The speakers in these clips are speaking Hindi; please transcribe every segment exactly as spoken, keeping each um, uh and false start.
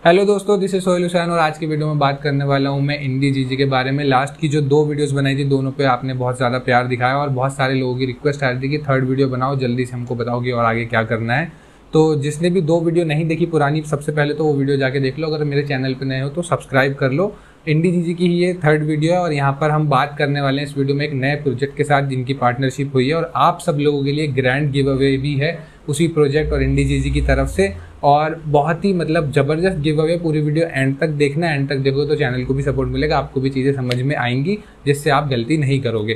हेलो दोस्तों, दिस इज सोहेल हुसैन और आज की वीडियो में बात करने वाला हूं मैं इंडी जीजी के बारे में। लास्ट की जो दो वीडियोस बनाई थी दोनों पे आपने बहुत ज़्यादा प्यार दिखाया और बहुत सारे लोगों की रिक्वेस्ट आ रही थी कि थर्ड वीडियो बनाओ, जल्दी से हमको बताओ कि और आगे क्या करना है। तो जिसने भी दो वीडियो नहीं देखी पुरानी, सबसे पहले तो वो वीडियो जाके देख लो। अगर मेरे चैनल पर नए हो तो सब्सक्राइब कर लो। इंडी जीजी की ये थर्ड वीडियो है और यहाँ पर हम बात करने वाले हैं इस वीडियो में एक नए प्रोजेक्ट के साथ जिनकी पार्टनरशिप हुई है और आप सब लोगों के लिए ग्रैंड गिव अवे भी है उसी प्रोजेक्ट और इंडी जीजी की तरफ से। और बहुत ही मतलब ज़बरदस्त गिव अवे, पूरी वीडियो एंड तक देखना। एंड तक देखो तो चैनल को भी सपोर्ट मिलेगा, आपको भी चीज़ें समझ में आएंगी जिससे आप गलती नहीं करोगे।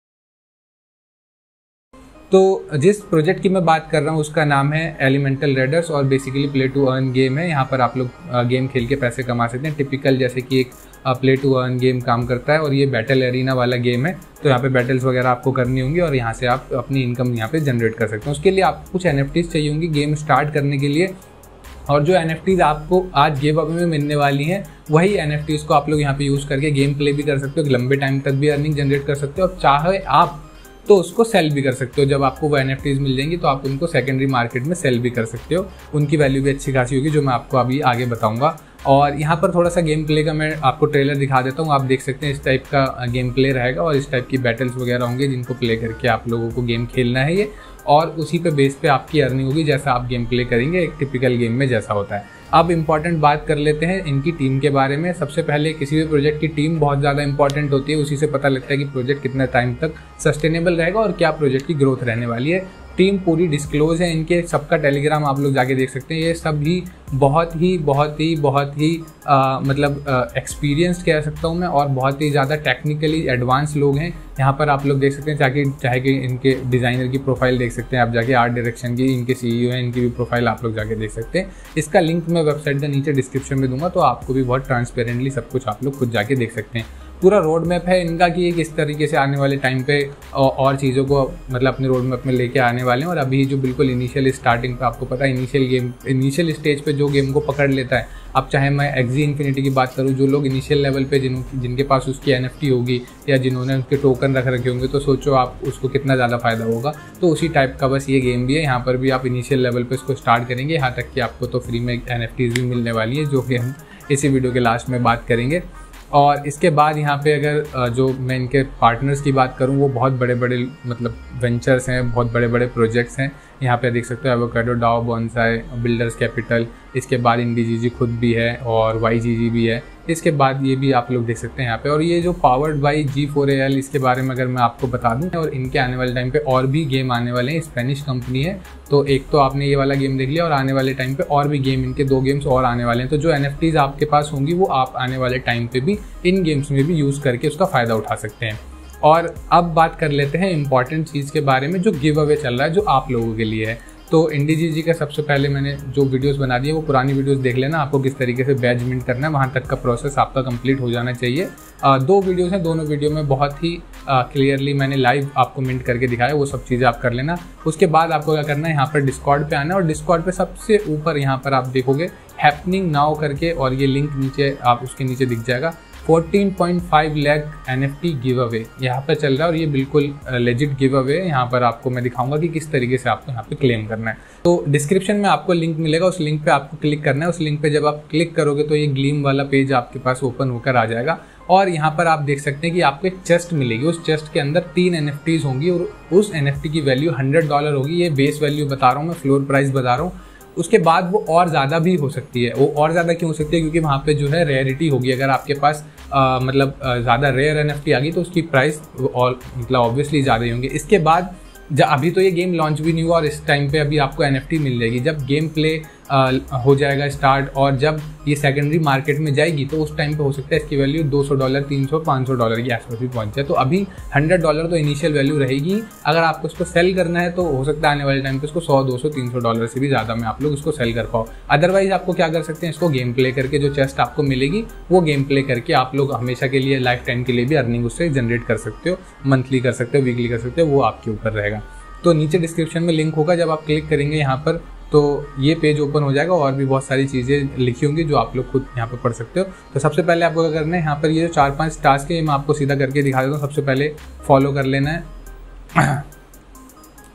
तो जिस प्रोजेक्ट की मैं बात कर रहा हूँ उसका नाम है एलिमेंटल रेडर्स और basically play to earn game है। यहाँ पर आप लोग गेम खेल के पैसे कमा सकते हैं, टिपिकल जैसे कि एक प्ले टू अर्न गेम काम करता है। और ये बैटल एरिना वाला गेम है, तो यहाँ पे बैटल्स वगैरह आपको करनी होंगी और यहाँ से आप अपनी इनकम यहाँ पे जनरेट कर सकते हैं। उसके लिए आपको कुछ एनएफटीज चाहिए होंगी गेम स्टार्ट करने के लिए। और जो एनएफटीज आपको आज गिव अवे में मिलने वाली हैं वही एनएफटीज को आप लोग यहाँ पे यूज़ करके गेम प्ले भी कर सकते हो, लंबे टाइम तक भी अर्निंग जनरेट कर सकते हो। और चाहे आप तो उसको सेल भी कर सकते हो। जब आपको वो एनएफटीज मिल जाएंगी तो आप उनको सेकेंडरी मार्केट में सेल भी कर सकते हो, उनकी वैल्यू भी अच्छी खासी होगी, जो मैं आपको अभी आगे बताऊंगा। और यहाँ पर थोड़ा सा गेम प्ले का मैं आपको ट्रेलर दिखा देता हूँ। आप देख सकते हैं इस टाइप का गेम प्ले रहेगा और इस टाइप की बैटल्स वगैरह होंगे जिनको प्ले करके आप लोगों को गेम खेलना है ये, और उसी पे बेस पे आपकी अर्निंग होगी जैसा आप गेम प्ले करेंगे, एक टिपिकल गेम में जैसा होता है। अब इम्पॉर्टेंट बात कर लेते हैं इनकी टीम के बारे में। सबसे पहले किसी भी प्रोजेक्ट की टीम बहुत ज़्यादा इंपॉर्टेंट होती है, उसी से पता लगता है कि प्रोजेक्ट कितने टाइम तक सस्टेनेबल रहेगा और क्या प्रोजेक्ट की ग्रोथ रहने वाली है। टीम पूरी डिस्क्लोज है इनके, सबका टेलीग्राम आप लोग जाके देख सकते हैं। ये सब भी बहुत ही बहुत ही बहुत ही आ, मतलब एक्सपीरियंस्ड कह सकता हूँ मैं, और बहुत ही ज़्यादा टेक्निकली एडवांस लोग हैं। यहाँ पर आप लोग देख सकते हैं, चाहे चाहे कि इनके डिज़ाइनर की प्रोफाइल देख सकते हैं आप जाके, आर्ट डायरेक्शन की इनके सीईओ हैं, इनकी भी प्रोफाइल आप लोग जाके देख सकते हैं। इसका लिंक मैं वेबसाइट का नीचे डिस्क्रिप्शन में दूंगा, तो आपको भी बहुत ट्रांसपेरेंटली सब कुछ आप लोग खुद जाके देख सकते हैं। पूरा रोड मैप है इनका कि किस तरीके से आने वाले टाइम पे और चीज़ों को मतलब अपने रोड मैप में लेके आने वाले हैं। और अभी जो बिल्कुल इनिशियल स्टार्टिंग पे आपको पता है, इनिशियल गेम इनिशियल स्टेज पे जो गेम को पकड़ लेता है, अब चाहे मैं एक्जी इन्फिनिटी की बात करूँ, जो लोग इनिशियल लेवल पे जिन जिनके पास उसकी एनएफटी होगी या जिन्होंने उसके टोकन रख रखे होंगे, तो सोचो आप उसको कितना ज़्यादा फायदा होगा। तो उसी टाइप का बस ये गेम भी है। यहाँ पर भी आप इनिशियल लेवल पे इसको स्टार्ट करेंगे, यहाँ तक कि आपको तो फ्री में एनएफटीज भी मिलने वाली है, जो कि हम इसी वीडियो के लास्ट में बात करेंगे। और इसके बाद यहाँ पे अगर जो मैं इनके पार्टनर्स की बात करूँ, वो बहुत बड़े बड़े मतलब वेंचर्स हैं, बहुत बड़े बड़े प्रोजेक्ट्स हैं। यहाँ पे देख सकते हो avocado, DAO, bonsai, builders capital, इसके बाद इंडी जीजी खुद भी है और वाई जी जी भी है। इसके बाद ये भी आप लोग देख सकते हैं यहाँ पे। और ये जो powered by G four A L, इसके बारे में अगर मैं आपको बता दूं, और इनके आने वाले टाइम पे और भी गेम आने वाले हैं। स्पेनिश कंपनी है, तो एक तो आपने ये वाला गेम देख लिया और आने वाले टाइम पे और भी गेम, इनके दो गेम्स और आने वाले हैं। तो जो एनएफटीज आपके पास होंगी वो आप आने वाले टाइम पे भी इन गेम्स में भी यूज़ करके उसका फ़ायदा उठा सकते हैं। और अब बात कर लेते हैं इंपॉर्टेंट चीज़ के बारे में, जो गिव अवे चल रहा है जो आप लोगों के लिए है। तो इंडी जीजी का सबसे पहले मैंने जो वीडियोस बना दी है वो पुरानी वीडियोस देख लेना, आपको किस तरीके से बैज मिंट करना है, वहाँ तक का प्रोसेस आपका कंप्लीट हो जाना चाहिए। आ, दो वीडियोस हैं, दोनों वीडियो में बहुत ही क्लियरली मैंने लाइव आपको मिंट करके दिखाया, वो सब चीज़ें आप कर लेना। उसके बाद आपको क्या करना है, यहाँ पर डिस्कॉर्ड पे आना है और डिस्कॉर्ड पे सबसे ऊपर यहाँ पर आप देखोगे हैपनिंग नाउ करके, और ये लिंक नीचे आप उसके नीचे दिख जाएगा। Fourteen point five lakh NFT give away यहाँ पर चल रहा है और ये बिल्कुल लेजिट गिव अवे है। यहाँ पर आपको मैं दिखाऊंगा कि किस तरीके से आपको यहाँ पे क्लेम करना है। तो डिस्क्रिप्शन में आपको लिंक मिलेगा, उस लिंक पे आपको क्लिक करना है। उस लिंक पे जब आप क्लिक करोगे तो ये ग्लीम वाला पेज आपके पास ओपन होकर आ जाएगा और यहाँ पर आप देख सकते हैं कि आपको एक चेस्ट मिलेगी। उस चेस्ट के अंदर तीन एनएफटीज होंगी और उस एनएफटी की वैल्यू हंड्रेड डॉलर होगी। ये बेस वैल्यू बता रहा हूँ मैं, फ्लोर प्राइस बता रहा हूँ। उसके बाद वो और ज़्यादा भी हो सकती है। वो और ज़्यादा क्यों हो सकती है, क्योंकि वहाँ पे जो है रेयरिटी होगी। अगर आपके पास आ, मतलब ज़्यादा रेयर एनएफटी आ गई तो उसकी प्राइस और मतलब ऑब्वियसली ज़्यादा ही होंगे। इसके बाद अभी तो ये गेम लॉन्च भी नहीं हुआ और इस टाइम पे अभी आपको एनएफटी मिल जाएगी। जब गेम प्ले आ, हो जाएगा स्टार्ट और जब ये सेकेंडरी मार्केट में जाएगी तो उस टाइम पे हो सकता है इसकी वैल्यू दो सौ डॉलर, तीन सौ, पाँच सौ डॉलर की आसपास भी पहुंच जाए। तो अभी हंड्रेड डॉलर तो इनिशियल वैल्यू रहेगी। अगर आपको इसको सेल करना है तो हो सकता है आने वाले टाइम पे इसको सौ, दो सौ, तीन सौ डॉलर से भी ज़्यादा में आप लोग इसको सेल कर पाओ। अदरवाइज आपको क्या कर सकते हैं, इसको गेम प्ले करके जो चेस्ट आपको मिलेगी वो गेम प्ले करके आप लोग हमेशा के लिए, लाइफ टाइम के लिए भी अर्निंग उससे जनरेट कर सकते हो। मंथली कर सकते हो, वीकली कर सकते हो, वो आपके ऊपर रहेगा। तो नीचे डिस्क्रिप्शन में लिंक होगा, जब आप क्लिक करेंगे यहाँ पर तो ये पेज ओपन हो जाएगा और भी बहुत सारी चीज़ें लिखी होंगी जो आप लोग खुद यहाँ पर पढ़ सकते हो। तो सबसे पहले आपको क्या करना है, यहाँ पर ये जो चार पांच टास्क है मैं आपको सीधा करके दिखा देता हूँ। सबसे पहले फॉलो कर लेना है।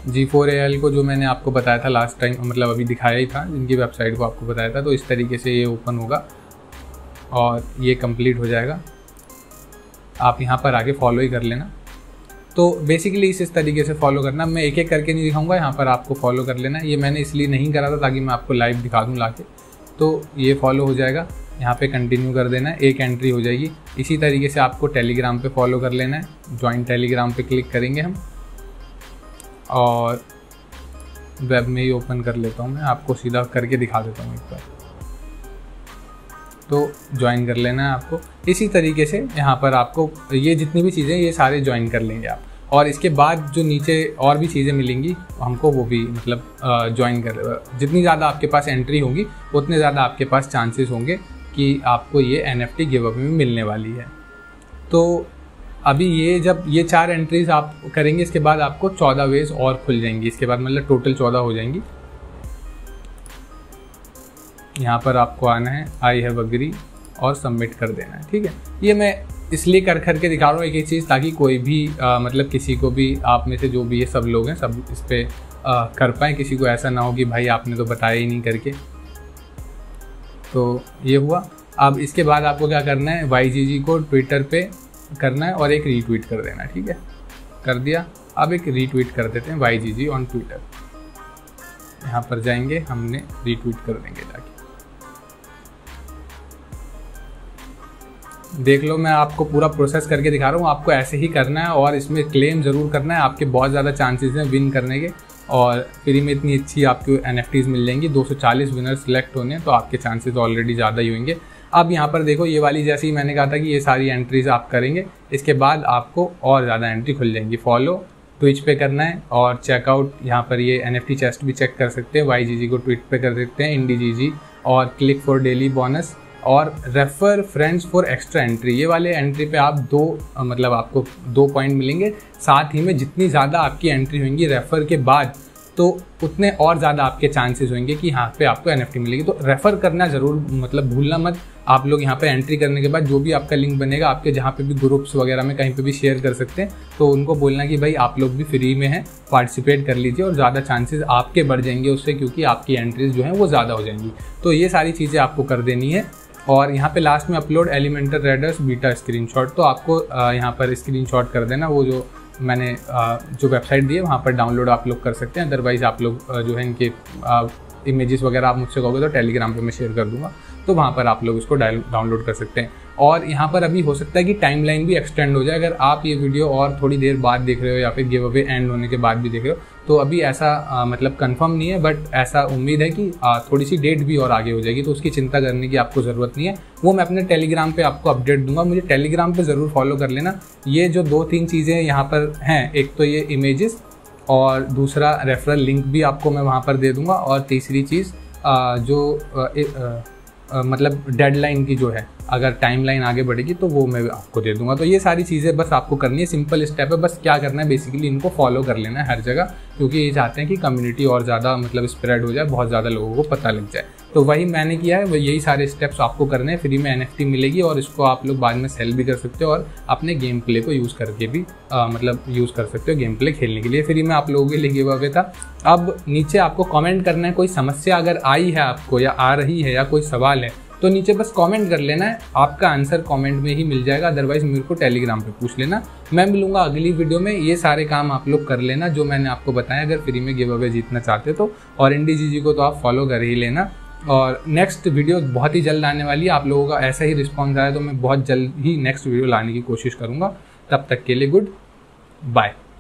जी फोर ए एल को जो मैंने आपको बताया था लास्ट टाइम, मतलब अभी दिखाया ही था, जिनकी वेबसाइट को आपको बताया था, तो इस तरीके से ये ओपन होगा और ये कंप्लीट हो जाएगा। आप यहाँ पर आगे फॉलो ही कर लेना। तो बेसिकली इस इस तरीके से फॉलो करना, मैं एक एक करके नहीं दिखाऊंगा, यहाँ पर आपको फॉलो कर लेना। ये मैंने इसलिए नहीं करा था ताकि मैं आपको लाइव दिखा दूँ लाके। तो ये फॉलो हो जाएगा, यहाँ पे कंटिन्यू कर देना है, एक एंट्री हो जाएगी। इसी तरीके से आपको टेलीग्राम पे फॉलो कर लेना है। ज्वाइन टेलीग्राम पे क्लिक करेंगे हम और वेब में ही ओपन कर लेता हूँ, मैं आपको सीधा करके दिखा देता हूँ एक बार। तो ज्वाइन कर लेना है आपको। इसी तरीके से यहाँ पर आपको ये जितनी भी चीज़ें ये सारे ज्वाइन कर लेंगे आप, और इसके बाद जो नीचे और भी चीज़ें मिलेंगी हमको वो भी मतलब ज्वाइन कर, जितनी ज़्यादा आपके पास एंट्री होगी उतने ज़्यादा आपके पास चांसेस होंगे कि आपको ये N F T give away में मिलने वाली है। तो अभी ये जब ये चार एंट्रीज आप करेंगे, इसके बाद आपको चौदह वेज और खुल जाएंगी, इसके बाद मतलब टोटल चौदह हो जाएंगी। यहाँ पर आपको आना है, आई हैव अग्री और सबमिट कर देना है, ठीक है। ये मैं इसलिए कर कर के दिखा रहा हूँ एक एक चीज़, ताकि कोई भी आ, मतलब किसी को भी, आप में से जो भी ये सब लोग हैं सब इस पर कर पाएँ, किसी को ऐसा ना हो कि भाई आपने तो बताया ही नहीं करके। तो ये हुआ। अब इसके बाद आपको क्या करना है, वाई जी जी को ट्विटर पे करना है और एक रीट्वीट कर देना है, ठीक है। कर दिया। अब एक रीट्वीट कर देते हैं Y G G on Twitter. यहाँ पर जाएंगे, हमने रीट्वीट कर देंगे जाके। देख लो, मैं आपको पूरा प्रोसेस करके दिखा रहा हूँ, आपको ऐसे ही करना है और इसमें क्लेम ज़रूर करना है। आपके बहुत ज़्यादा चांसेस हैं विन करने के, और फ्री में इतनी अच्छी आपको एन एफ टीज़ मिल जाएंगी। दो सौ चालीस विनर सेलेक्ट होने हैं, तो आपके चांसेस ऑलरेडी ज़्यादा ही होंगे। अब यहाँ पर देखो, ये वाली जैसे ही मैंने कहा था कि ये सारी एंट्रीज आप करेंगे, इसके बाद आपको और ज़्यादा एंट्री खुल जाएंगी। फॉलो ट्विच पे करना है और चेकआउट, यहाँ पर ये एन एफ टी चेस्ट भी चेक कर सकते हैं। वाई जी जी को ट्वीट पे कर सकते हैं, इंडी जी जी, और क्लिक फॉर डेली बोनस और refer friends for extra entry. ये वाले एंट्री पे आप दो मतलब आपको दो पॉइंट मिलेंगे। साथ ही में जितनी ज़्यादा आपकी एंट्री होंगी रेफ़र के बाद, तो उतने और ज़्यादा आपके चांसेस होंगे कि यहाँ पे आपको एन एफ टी मिलेगी। तो रेफ़र करना ज़रूर मतलब भूलना मत। आप लोग यहाँ पे एंट्री करने के बाद जो भी आपका लिंक बनेगा, आपके जहाँ पे भी ग्रुप्स वगैरह में कहीं पे भी शेयर कर सकते हैं, तो उनको बोलना कि भाई आप लोग भी फ्री में हैं, पार्टिसिपेट कर लीजिए, और ज़्यादा चांसेस आपके बढ़ जाएंगे उससे, क्योंकि आपकी एंट्रीज जो हैं वो ज़्यादा हो जाएंगी। तो ये सारी चीज़ें आपको कर देनी है। और यहाँ पे लास्ट में upload Elemental Raiders beta screenshot, तो आपको यहाँ पर स्क्रीनशॉट कर देना। वो जो मैंने जो वेबसाइट दी है वहाँ पर डाउनलोड आप लोग कर सकते हैं। अदरवाइज़ आप लोग जो है इनके इमेजेस वगैरह आप मुझसे कहोगे तो टेलीग्राम पे मैं शेयर कर दूँगा, तो वहाँ पर आप लोग इसको डाउनलोड कर सकते हैं। और यहाँ पर अभी हो सकता है कि टाइमलाइन भी एक्सटेंड हो जाए। अगर आप ये वीडियो और थोड़ी देर बाद देख रहे हो या फिर गिव अवे एंड होने के बाद भी देख रहे हो, तो अभी ऐसा आ, मतलब कंफर्म नहीं है, बट ऐसा उम्मीद है कि आ, थोड़ी सी डेट भी और आगे हो जाएगी, तो उसकी चिंता करने की आपको ज़रूरत नहीं है। वो मैं अपने टेलीग्राम पे आपको अपडेट दूंगा, मुझे टेलीग्राम पे ज़रूर फॉलो कर लेना। ये जो दो तीन चीज़ें यहाँ पर हैं, एक तो ये इमेजेस और दूसरा रेफरल लिंक भी आपको मैं वहाँ पर दे दूँगा, और तीसरी चीज़ जो आ, ए, आ, Uh, मतलब डेडलाइन की जो है, अगर टाइमलाइन आगे बढ़ेगी तो वो मैं आपको दे दूंगा। तो ये सारी चीज़ें बस आपको करनी है, सिंपल स्टेप है। बस क्या करना है, बेसिकली इनको फॉलो कर लेना है हर जगह, क्योंकि ये चाहते हैं कि कम्युनिटी और ज़्यादा मतलब स्प्रेड हो जाए, बहुत ज़्यादा लोगों को पता लग जाए। तो वही मैंने किया है, यही सारे स्टेप्स आपको करने हैं। फ्री में एन एफ टी मिलेगी और इसको आप लोग बाद में सेल भी कर सकते हो और अपने गेम प्ले को यूज़ करके भी आ, मतलब यूज़ कर सकते हो गेम प्ले खेलने के लिए। फ्री में आप लोगों के लिए गिव अवे था। अब नीचे आपको कमेंट करना है, कोई समस्या अगर आई है आपको या आ रही है या कोई सवाल है, तो नीचे बस कमेंट कर लेना है, आपका आंसर कमेंट में ही मिल जाएगा। अदरवाइज मेरे को टेलीग्राम पे पूछ लेना, मैं मिलूंगा अगली वीडियो में। ये सारे काम आप लोग कर लेना जो मैंने आपको बताया, अगर फ्री में गिव अवे जीतना चाहते तो। और इंडी जी जी को तो आप फॉलो कर ही लेना। और नेक्स्ट वीडियो बहुत ही जल्द आने वाली है। आप लोगों का ऐसा ही रिस्पॉन्स आया तो मैं बहुत जल्द ही नेक्स्ट वीडियो लाने की कोशिश करूँगा। तब तक के लिए गुड बाय।